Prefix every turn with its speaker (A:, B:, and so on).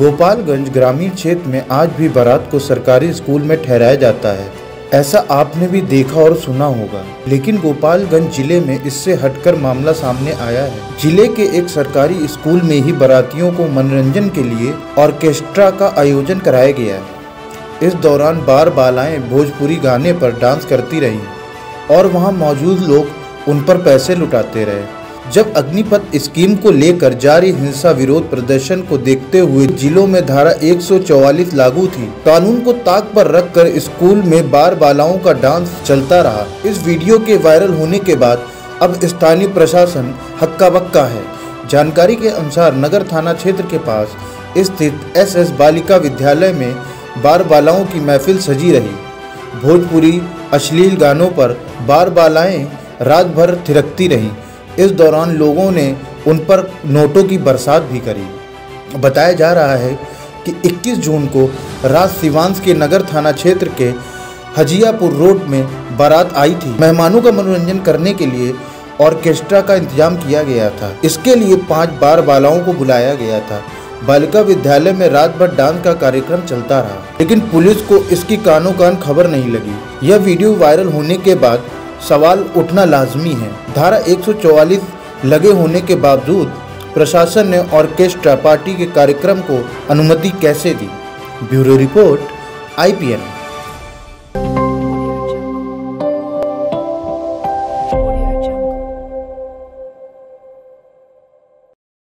A: गोपालगंज ग्रामीण क्षेत्र में आज भी बारात को सरकारी स्कूल में ठहराया जाता है। ऐसा आपने भी देखा और सुना होगा, लेकिन गोपालगंज जिले में इससे हटकर मामला सामने आया है। जिले के एक सरकारी स्कूल में ही बारातियों को मनोरंजन के लिए ऑर्केस्ट्रा का आयोजन कराया गया है। इस दौरान बाल-बालाएं भोजपुरी गाने पर डांस करती रहीं और वहां मौजूद लोग उन पर पैसे लुटाते रहे। जब अग्निपथ स्कीम को लेकर जारी हिंसा विरोध प्रदर्शन को देखते हुए जिलों में धारा 144 लागू थी। कानून को ताक पर रखकर स्कूल में बाल-बालाओं का डांस चलता रहा। इस वीडियो के वायरल होने के बाद अब स्थानीय प्रशासन हक्का बक्का है। जानकारी के अनुसार नगर थाना क्षेत्र के पास स्थित एसएस बालिका विद्यालय में बाल-बालाओं की महफिल सजी रही। भोजपुरी अश्लील गानों पर बाल-बालाएं रात भर थिरकती रहीं। इस दौरान लोगों ने उन पर नोटों की बरसात भी करी। बताया जा रहा है कि 21 जून को रात सिवांश के नगर थाना क्षेत्र के हजियापुर रोड में बारात आई थी। मेहमानों का मनोरंजन करने के लिए ऑर्केस्ट्रा का इंतजाम किया गया था। इसके लिए 5 बाल-बालाओं को बुलाया गया था। बालिका विद्यालय में रात भर डांस का कार्यक्रम चलता रहा, लेकिन पुलिस को इसकी कानो कान खबर नहीं लगी। यह वीडियो वायरल होने के बाद सवाल उठना लाजमी है। धारा 144 लगे होने के बावजूद प्रशासन ने ऑर्केस्ट्रा पार्टी के कार्यक्रम को अनुमति कैसे दी? Bureau report IPN।